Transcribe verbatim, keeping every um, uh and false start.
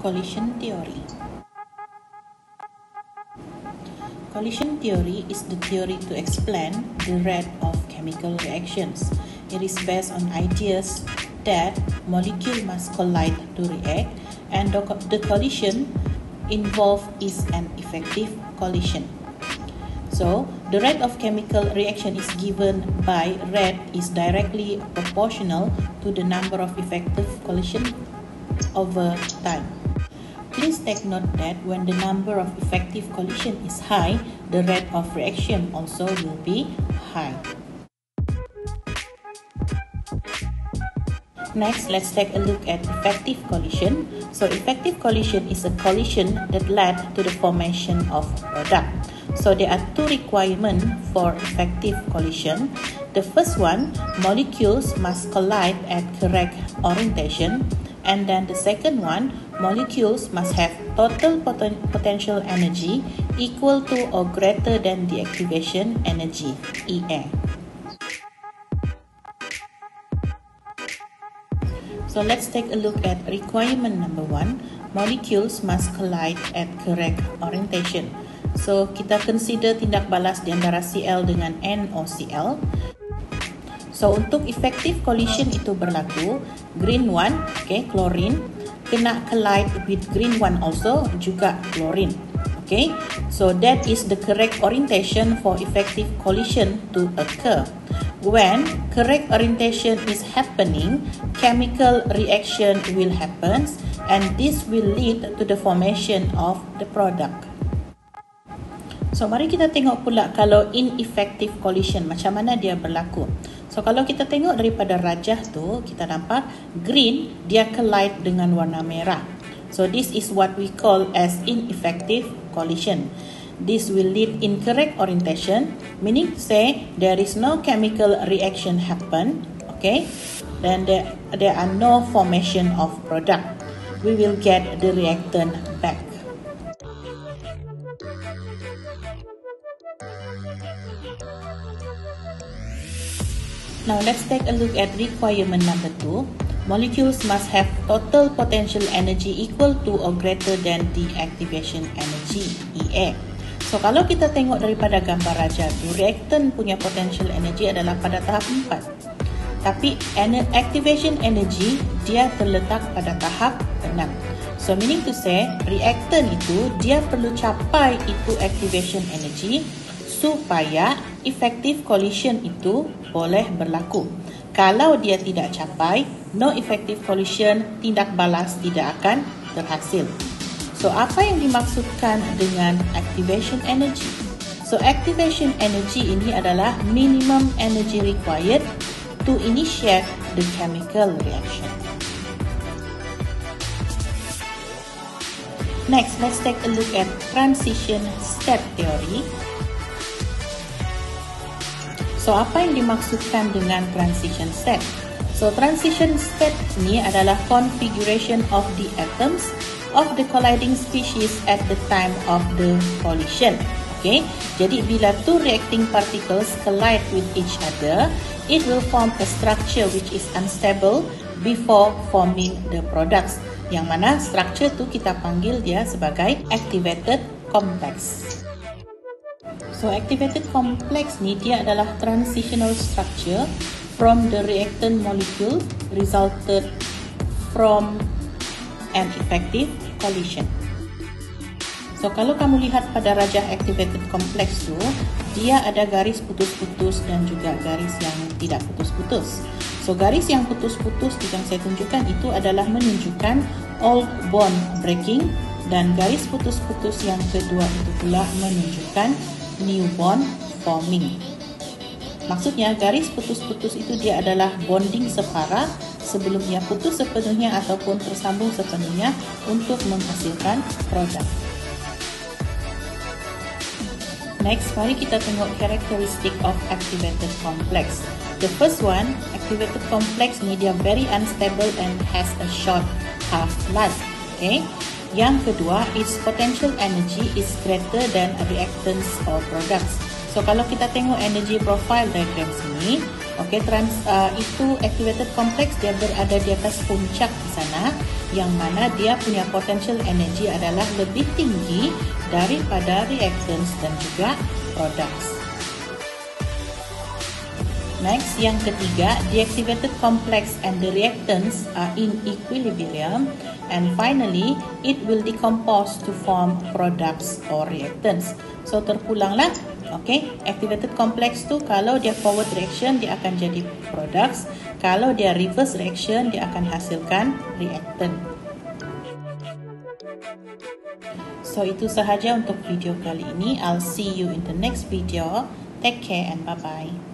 collision theory. Collision theory is the theory to explain the rate of chemical reactions. It is based on ideas that molecules must collide to react, and the, the collision involved is an effective collision. So, the rate of chemical reaction is given by rate is directly proportional to the number of effective collision over time. Please take note that when the number of effective collision is high, the rate of reaction also will be high. Next, let's take a look at effective collision. So, effective collision is a collision that led to the formation of product. So, there are two requirements for effective collision. The first one, molecules must collide at correct orientation. And then the second one, molecules must have total poten potential energy equal to or greater than the activation energy, E A. So let's take a look at requirement number one. Molecules must collide at correct orientation. So kita consider tindak balas di antara C L dengan N O C L. So untuk effective collision itu berlaku, green one, okay, chlorine, kena collide with green one also, juga chlorine. Okay, so that is the correct orientation for effective collision to occur. When correct orientation is happening, chemical reaction will happen, and this will lead to the formation of the product. So mari kita tengok pula kalau ineffective collision, macam mana dia berlaku. So kalau kita tengok daripada rajah tu, kita nampak green dia collide dengan warna merah. So this is what we call as ineffective collision. This will lead incorrect orientation, meaning to say there is no chemical reaction happen, okay? Then there, there are no formation of product. We will get the reactant back. Now let's take a look at requirement number two. Molecules must have total potential energy equal to or greater than the activation energy, E A. So kalau kita tengok daripada gambar raja tu, reactant punya potential energy adalah pada tahap empat. Tapi activation energy dia terletak pada tahap enam. So meaning to say, reactant itu dia perlu capai itu activation energy supaya effective collision itu boleh berlaku. Kalau dia tidak capai, no effective collision, tindak balas tidak akan berhasil. So, apa yang dimaksudkan dengan activation energy? So, activation energy ini adalah minimum energy required to initiate the chemical reaction. Next, let's take a look at transition state theory. So, apa yang dimaksudkan dengan transition state? So, transition state ini adalah configuration of the atoms of the colliding species at the time of the collision. Okay, jadi bila two reacting particles collide with each other, it will form a structure which is unstable before forming the products. Yang mana structure tu kita panggil dia sebagai activated complex. So, activated complex ni dia adalah transitional structure from the reactant molecule resulted from an effective collision. So, kalau kamu lihat pada rajah activated complex tu, dia ada garis putus-putus dan juga garis yang tidak putus-putus. So, garis yang putus-putus yang saya tunjukkan itu adalah menunjukkan old bond breaking, dan garis putus-putus yang kedua itu pula menunjukkan new bond forming. Maksudnya garis putus-putus itu dia adalah bonding separa sebelum ia putus sepenuhnya ataupun tersambung sepenuhnya untuk menghasilkan produk. Next, mari kita tengok characteristic of activated complex. The first one, activated complex ni dia very unstable and has a short half-life. Okay. Yang kedua, its potential energy is greater than reactants or products. So, kalau kita tengok energy profile diagram sini, okay, trans, uh, itu activated complex dia berada di atas puncak di sana, yang mana dia punya potential energy adalah lebih tinggi daripada reactants dan juga products. Next, yang ketiga, the activated complex and the reactants are in equilibrium, and finally, it will decompose to form products or reactants. So, terpulanglah, okay, activated complex tu kalau dia forward reaction, dia akan jadi products. Kalau dia reverse reaction, dia akan hasilkan reactant. So, itu sahaja untuk video kali ini. I'll see you in the next video. Take care and bye-bye.